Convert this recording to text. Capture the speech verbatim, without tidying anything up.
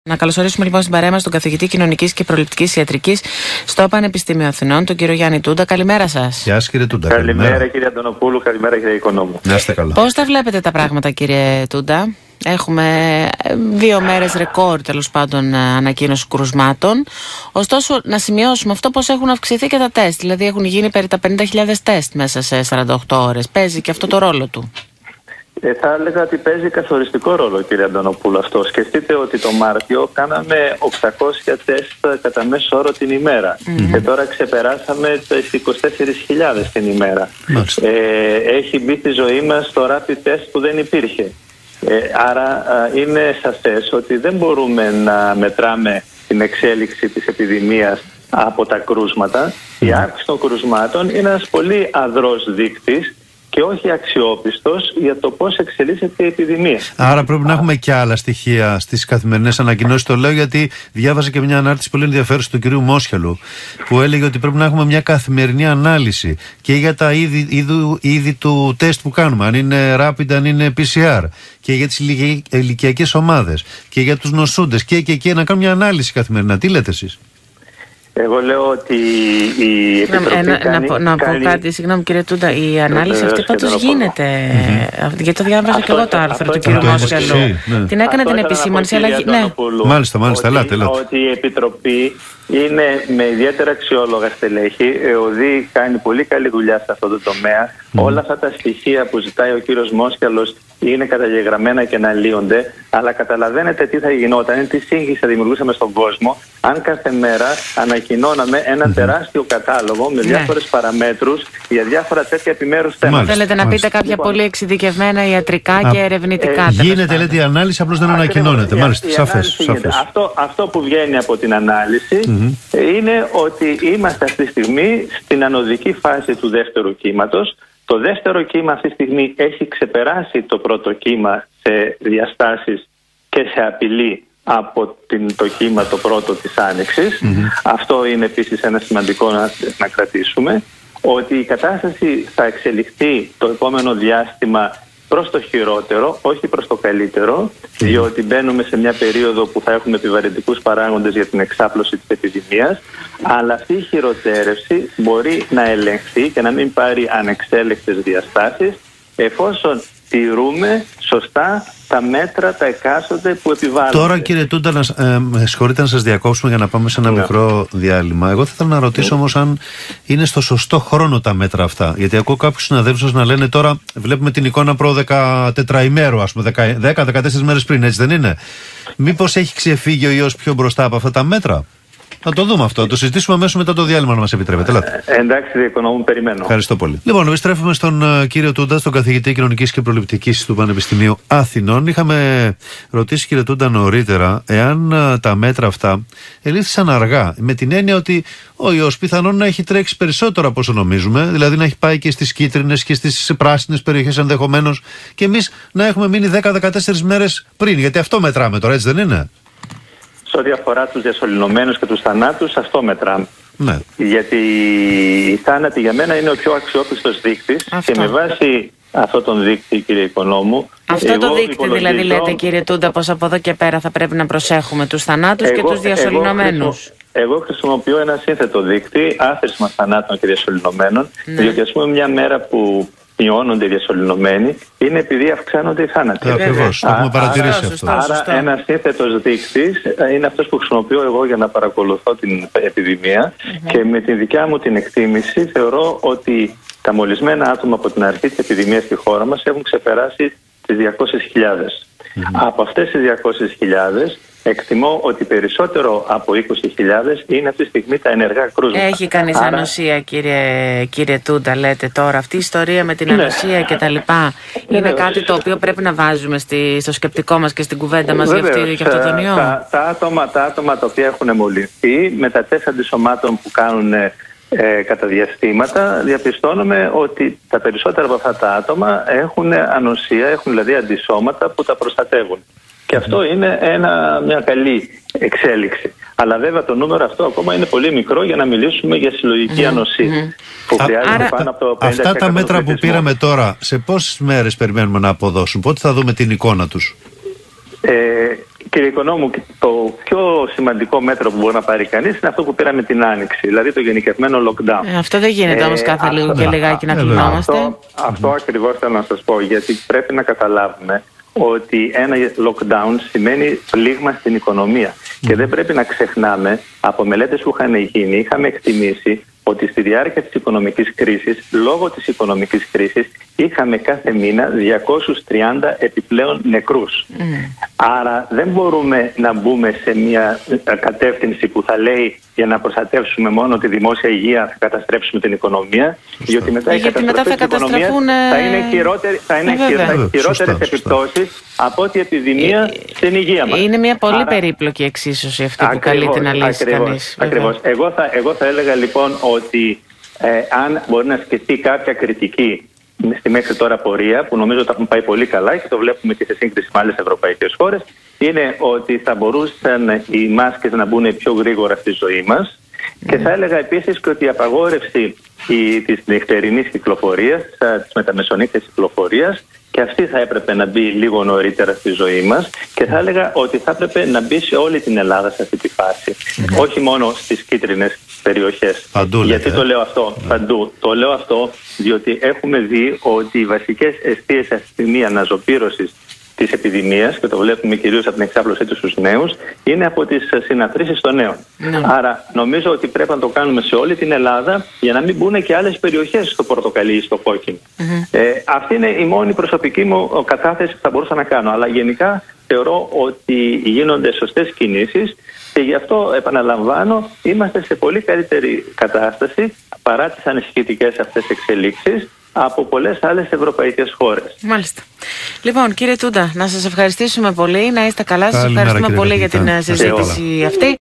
Να καλωσορίσουμε λοιπόν στην παρέα μας τον καθηγητή Κοινωνικής και Προληπτικής Ιατρικής στο Πανεπιστήμιο Αθηνών, τον κύριο Γιάννη Τούντα. Καλημέρα σας. Γεια σας κύριε Τούντα. Καλημέρα, καλημέρα κύριε Αντωνοπούλου, καλημέρα κύριε Οικονόμου. Να είστε καλά. Πώς τα βλέπετε τα πράγματα κύριε Τούντα? Έχουμε δύο μέρες ρεκόρ τέλος πάντων ανακοίνωση κρουσμάτων. Ωστόσο να σημειώσουμε αυτό πως έχουν αυξηθεί και τα τεστ. Δηλαδή έχουν γίνει περί τα πενήντα χιλιάδες τεστ μέσα σε σαράντα οκτώ ώρες. Παίζει και αυτό το ρόλο του? Ε, θα έλεγα ότι παίζει καθοριστικό ρόλο κύριε Αντωνοπούλου αυτό. Σκεφτείτε ότι το Μάρτιο κάναμε οκτακόσια τεστ κατά μέσο όρο την ημέρα mm-hmm. και τώρα ξεπεράσαμε τις είκοσι τέσσερις χιλιάδες την ημέρα. Mm-hmm. Ε, έχει μπει στη ζωή μας το rapid test που δεν υπήρχε. Ε, άρα α, είναι σαφές ότι δεν μπορούμε να μετράμε την εξέλιξη της επιδημίας από τα κρούσματα. Mm-hmm. Η αύξηση των κρουσμάτων είναι ένας πολύ αδρός δείκτης και όχι αξιόπιστος για το πώς εξελίσσεται η επιδημία. Άρα πρέπει να έχουμε και άλλα στοιχεία στις καθημερινές ανακοινώσεις. Το λέω γιατί διάβαζα και μια ανάρτηση πολύ ενδιαφέρουσα του κυρίου Μόσχελου που έλεγε ότι πρέπει να έχουμε μια καθημερινή ανάλυση και για τα είδη, είδου, είδη του τεστ που κάνουμε, αν είναι rapid, αν είναι πι σι αρ, και για τις ηλικιακές ομάδες και για τους νοσούντες και, και, και να κάνουμε μια ανάλυση καθημερινά. Τι λέτε εσείς? Εγώ λέω ότι η Επιτροπή να, κάνει, να, να κάνει... πω κάτι, συγγνώμη κύριε Τούντα, η ανάλυση αυτή πάντως γίνεται. Mm-hmm. Γιατί το διάβαζα και εγώ το άρθρο του κύριου Μόσχελου. Ναι. Την έκανε την επισήμανση, αλλά ναι. Μάλιστα, μάλιστα, ότι, ελάτε, ελάτε. Ότι η Επιτροπή είναι με ιδιαίτερα αξιόλογα στελέχη. Ο ΔΗ κάνει πολύ καλή δουλειά σε αυτό το τομέα. Mm. Όλα αυτά τα στοιχεία που ζητάει ο κύριος Μόσχελος είναι καταγεγραμμένα και αναλύονται. Αλλά καταλαβαίνετε τι θα γινόταν, τι σύγχυση θα δημιουργούσαμε στον κόσμο, αν κάθε μέρα ανακοινώναμε ένα mm-hmm. τεράστιο κατάλογο με διάφορες ναι. παραμέτρους για διάφορα τέτοια επιμέρους θέματα. Μάλιστα, θέλετε να μάλιστα. πείτε κάποια λοιπόν, πολύ εξειδικευμένα ιατρικά Α, και ερευνητικά. Ε, γίνεται, λέτε, η ανάλυση, απλώς δεν ανακοινώνεται. Μάλιστα, σαφές. Αυτό, αυτό που βγαίνει από την ανάλυση mm-hmm. είναι ότι είμαστε αυτή τη στιγμή στην ανωδική φάση του δεύτερου κύματος. Το δεύτερο κύμα αυτή τη στιγμή έχει ξεπεράσει το πρώτο κύμα σε διαστάσεις και σε απειλή από την, το κύμα το πρώτο της Άνοιξης. Mm-hmm. Αυτό είναι επίσης ένα σημαντικό να, να κρατήσουμε. Ότι η κατάσταση θα εξελιχθεί το επόμενο διάστημα προς το χειρότερο, όχι προς το καλύτερο, διότι μπαίνουμε σε μια περίοδο που θα έχουμε επιβαρυντικούς παράγοντες για την εξάπλωση της επιδημίας, αλλά αυτή η χειροτέρευση μπορεί να ελεγχθεί και να μην πάρει ανεξέλεγκτες διαστάσεις εφόσον τηρούμε σωστά τα μέτρα, τα εκάστοτε που επιβάλλονται. Τώρα κύριε Τούντα, να, ε, με συγχωρείτε να σας διακόψουμε για να πάμε σε ένα yeah. μικρό διάλειμμα. Εγώ θα ήθελα να ρωτήσω yeah. όμως αν είναι στο σωστό χρόνο τα μέτρα αυτά. Γιατί ακούω κάποιους συναδέλφους να λένε τώρα, βλέπουμε την εικόνα προ δεκατετραημέρου, ας πούμε, δέκα με δεκατέσσερις μέρες πριν, έτσι δεν είναι? Μήπως έχει ξεφύγει ο ιός πιο μπροστά από αυτά τα μέτρα? Θα το δούμε αυτό. Θα το συζητήσουμε αμέσως μετά το διάλειμμα, να μας επιτρέπετε. Ε, εντάξει, κύριε Οικονόμου, περιμένω. Ευχαριστώ πολύ. Λοιπόν, επιστρέφουμε στον uh, κύριο Τούντα, στον καθηγητή Κοινωνικής και Προληπτικής του Πανεπιστημίου Αθηνών. Είχαμε ρωτήσει, κύριε Τούντα, νωρίτερα εάν uh, τα μέτρα αυτά ελήφθησαν αργά. Με την έννοια ότι ο ιός πιθανόν να έχει τρέξει περισσότερο από όσο νομίζουμε, δηλαδή να έχει πάει και στις κίτρινες και στις πράσινες περιοχές ενδεχομένως, και εμείς να έχουμε μείνει δέκα με δεκατέσσερις μέρες πριν. Γιατί αυτό μετράμε τώρα, έτσι δεν είναι? Σε ό,τι αφορά τους διασωληνωμένους και τους θανάτους, αυτό μετράμε. Ναι. Γιατί η θάνατη για μένα είναι ο πιο αξιόπιστος δείκτης και με βάση αυτό τον δείκτη, κύριε Οικονόμου. Αυτό το δείκτη υπολογίζω... δηλαδή λέτε, κύριε Τούντα, πως από εδώ και πέρα θα πρέπει να προσέχουμε τους θανάτους εγώ, και τους διασωληνωμένους? Εγώ, εγώ χρησιμοποιώ ένα σύνθετο δείκτη άθροισμα θανάτων και διασωληνωμένων, ναι. διότι ας πούμε μια μέρα που μειώνονται οι διασωληνωμένοι είναι επειδή αυξάνονται οι θάνατοι. Ακριβώς, το έχουμε παρατηρήσει άρα, αυτό. Άρα ένας σύνθετος δείκτης είναι αυτός που χρησιμοποιώ εγώ για να παρακολουθώ την επιδημία mm-hmm. και με τη δικιά μου την εκτίμηση θεωρώ ότι τα μολυσμένα άτομα από την αρχή της επιδημίας στη χώρα μας έχουν ξεπεράσει τις διακόσιες χιλιάδες. Mm-hmm. Από αυτές τις διακόσιες χιλιάδες εκτιμώ ότι περισσότερο από είκοσι χιλιάδες είναι αυτή τη στιγμή τα ενεργά κρούσματα. Έχει κανείς Άρα... ανοσία, κύριε, κύριε Τούντα, λέτε τώρα? Αυτή η ιστορία με την ανοσία και τα λοιπά είναι Βεβαίως. κάτι το οποίο πρέπει να βάζουμε στη, στο σκεπτικό μας και στην κουβέντα μας για, αυτή, για αυτό τον ιό? Τα, τα, άτομα, τα άτομα τα οποία έχουν μολυνθεί με τα τεστ αντισωμάτων που κάνουν ε, κατά διαστήματα, διαπιστώνουμε ότι τα περισσότερα από αυτά τα άτομα έχουν ανοσία, έχουν δηλαδή αντισώματα που τα προστατεύουν. Και αυτό είναι ένα, μια καλή εξέλιξη. Αλλά βέβαια το νούμερο αυτό ακόμα είναι πολύ μικρό για να μιλήσουμε για συλλογική mm-hmm. ανοσία. Που χρειάζεται Άρα, πάνω από το πενήντα τοις εκατό αυτά τα μέτρα που πήραμε τώρα, σε πόσες μέρες περιμένουμε να αποδώσουν? Πότε θα δούμε την εικόνα τους? Ε, Κύριε Οικονόμου, το πιο σημαντικό μέτρο που μπορεί να πάρει κανείς είναι αυτό που πήραμε την Άνοιξη, δηλαδή το γενικευμένο lockdown. Ε, αυτό δεν γίνεται ε, όμως κάθε λίγο και λιγάκι να κλεινόμαστε. Αυτό, αυτό ακριβώς θέλω να σας πω, γιατί πρέπει να καταλάβουμε ότι ένα lockdown σημαίνει πλήγμα στην οικονομία. Mm. Και δεν πρέπει να ξεχνάμε, από μελέτες που είχαν γίνει, είχαμε εκτιμήσει ότι στη διάρκεια της οικονομικής κρίσης, λόγω της οικονομικής κρίσης, είχαμε κάθε μήνα διακόσιους τριάντα επιπλέον νεκρούς. Mm. Άρα δεν μπορούμε να μπούμε σε μια κατεύθυνση που θα λέει για να προστατεύσουμε μόνο τη δημόσια υγεία θα καταστρέψουμε την οικονομία, διότι μετά η καταστροφή της οικονομίας θα είναι, χειρότερη, θα είναι ε, χειρότερες επιπτώσεις από ό,τι επιδημία ε, στην υγεία μας. Είναι μια πολύ Άρα, περίπλοκη εξίσωση αυτή που καλείται να λύσει κανείς. Ακριβώς. Εγώ θα, εγώ θα έλεγα λοιπόν ότι ε, αν μπορεί να σκεφτεί κάποια κριτική στη μέχρι τώρα πορεία, που νομίζω ότι έχουν πάει πολύ καλά και το βλέπουμε και σε σύγκριση με άλλες ευρωπαϊκές χώρες, είναι ότι θα μπορούσαν οι μάσκες να μπουν πιο γρήγορα στη ζωή μας. Mm. Και θα έλεγα επίσης και ότι η απαγόρευση η, της νυχτερινής κυκλοφορίας, της μεταμεσονύχτιας κυκλοφορίας, και αυτή θα έπρεπε να μπει λίγο νωρίτερα στη ζωή μας, και θα έλεγα ότι θα έπρεπε να μπει σε όλη την Ελλάδα σε αυτή τη φάση. Mm. Όχι μόνο στις κίτρινες περιοχές. Παντού, γιατί λέτε. το λέω αυτό, mm. παντού. Το λέω αυτό διότι έχουμε δει ότι οι βασικές αιστείες αυτή τη στιγμή αναζωπήρωσης της επιδημίας, και το βλέπουμε κυρίως από την εξάπλωσή του στους νέους, είναι από τις συναθρήσεις των νέων. Mm. Άρα νομίζω ότι πρέπει να το κάνουμε σε όλη την Ελλάδα για να μην μπουν και άλλες περιοχές στο πορτοκαλί ή στο κόκκινο. Mm-hmm. Ε, αυτή είναι η μόνη προσωπική μου κατάθεση που θα μπορούσα να κάνω. Αλλά γενικά θεωρώ ότι γίνονται σωστές κινήσεις και γι' αυτό επαναλαμβάνω είμαστε σε πολύ καλύτερη κατάσταση παρά τις ανησυχητικές αυτές εξελίξεις από πολλές άλλες ευρωπαϊκές χώρες. Μάλιστα. Λοιπόν, κύριε Τούντα, να σας ευχαριστήσουμε πολύ, να είστε καλά. Σας ευχαριστούμε πολύ για την συζήτηση αυτή.